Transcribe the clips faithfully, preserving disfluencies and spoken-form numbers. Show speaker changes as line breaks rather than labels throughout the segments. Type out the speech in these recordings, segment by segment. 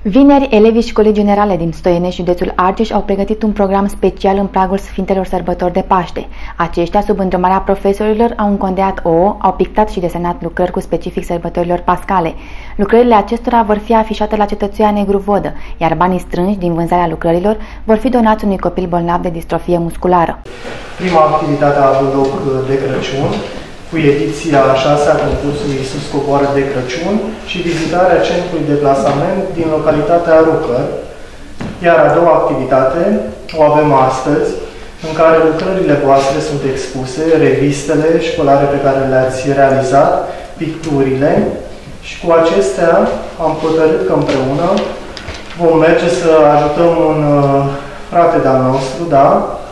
Vineri, elevii Școlii Generale din Stoiene, județul Argeș, au pregătit un program special în pragul Sfintelor Sărbători de Paște. Aceștia, sub îndrumarea profesorilor, au încondeat ouă, au pictat și desenat lucrări cu specific sărbătorilor pascale. Lucrările acestora vor fi afișate la cetățuia Negru Vodă, iar banii strânși din vânzarea lucrărilor vor fi donați unui copil bolnav de distrofie musculară.
Prima activitate a avut loc de Crăciun, cu ediția a șasea a concursului Iisus Coboară de Crăciun și vizitarea centrului de plasament din localitatea Rucăr. Iar a doua activitate o avem astăzi, în care lucrările voastre sunt expuse, revistele școlare pe care le-ați realizat, picturile, și cu acestea am hotărât că împreună vom merge să ajutăm un frate de-al nostru, da?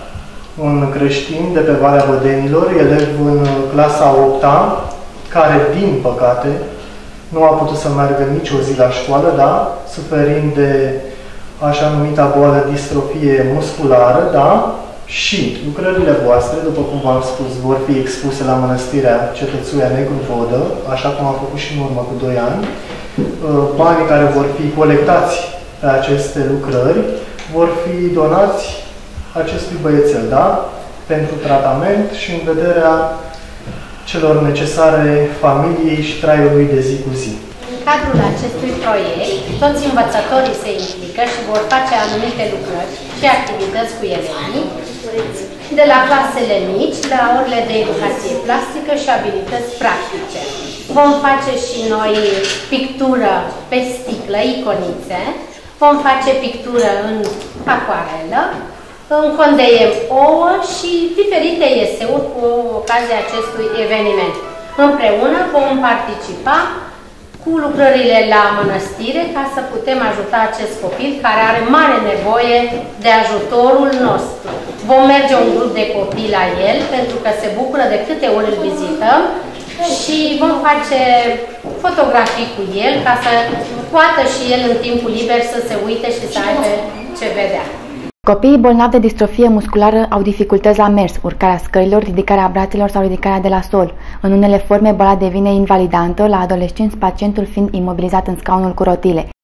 Un creștin de pe Valea Vădenilor, elev în clasa a opta, care, din păcate, nu a putut să meargă nicio zi la școală, da? Suferind de așa numita boală distrofie musculară, da? Și lucrările voastre, după cum v-am spus, vor fi expuse la Mănăstirea Cetățuia Negru Vodă, așa cum am făcut și în urmă cu doi ani. Banii care vor fi colectați pe aceste lucrări vor fi donați acestui băiețel, da? Pentru tratament și în vederea celor necesare familiei și traiului de zi cu zi.
În cadrul acestui proiect, toți învățătorii se implică și vor face anumite lucrări și activități cu elevii, de la clasele mici, la orele de educație plastică și abilități practice. Vom face și noi pictură pe sticlă, iconițe, vom face pictură în acuarelă, încondeiem ouă și diferite eseuri cu ocazia acestui eveniment. Împreună vom participa cu lucrările la mănăstire ca să putem ajuta acest copil care are mare nevoie de ajutorul nostru. Vom merge un grup de copii la el pentru că se bucură de câte ori îl vizităm și vom face fotografii cu el ca să poată și el în timpul liber să se uite și să aibă ce vedea.
Copiii bolnavi de distrofie musculară au dificultăți la mers, urcarea scărilor, ridicarea brațelor sau ridicarea de la sol. În unele forme, boala devine invalidantă, la adolescenți pacientul fiind imobilizat în scaunul cu rotile.